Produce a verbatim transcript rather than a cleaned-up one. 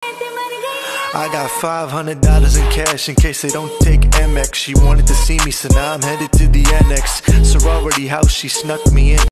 I got five hundred dollars in cash in case they don't take M X. She wanted to see me, so now I'm headed to the annex. Sorority house, she snuck me in.